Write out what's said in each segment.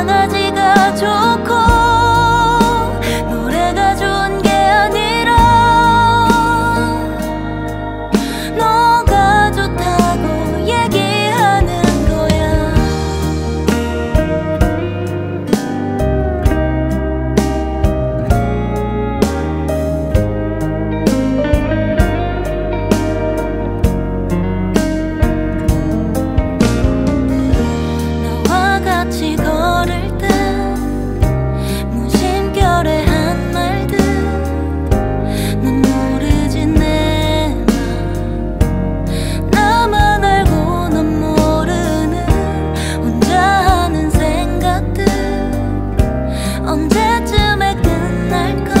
강아지가 좋고 노래가 좋은 게 아니라 너가 좋다고 얘기하는 거야. 나와 같이 걸을 때 무심결에 한 말들 넌 모르지 내 맘. 나만 알고 넌 모르는 혼자 하는 생각들 언제쯤에 끝날까.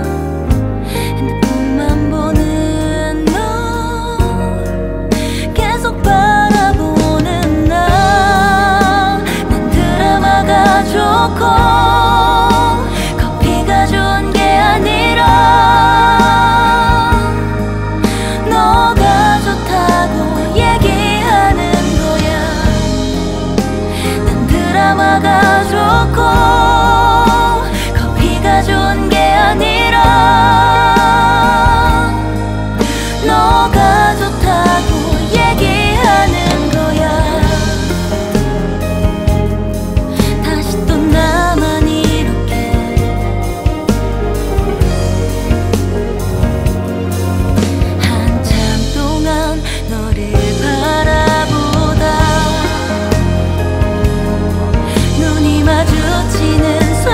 핸드폰만 보는 널 계속 바라보는 나. 난 드라마가 좋고 커피가 좋은 게 아니라 너가 좋다고 얘기하는 거야. 난 드라마가 좋고 커피가 좋은 게 아니라 너가 좋다고 얘기하는 거야. 다시 또 나만 이렇게 한참 동안 너를 바라보다 눈이 마주치는